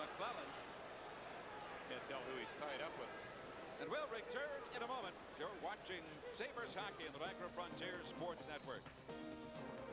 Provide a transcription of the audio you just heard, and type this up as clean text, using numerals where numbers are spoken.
McClelland. Can't tell who he's tied up with. And we'll return in a moment. You're watching Sabres hockey on the Niagara Frontier Sports Network.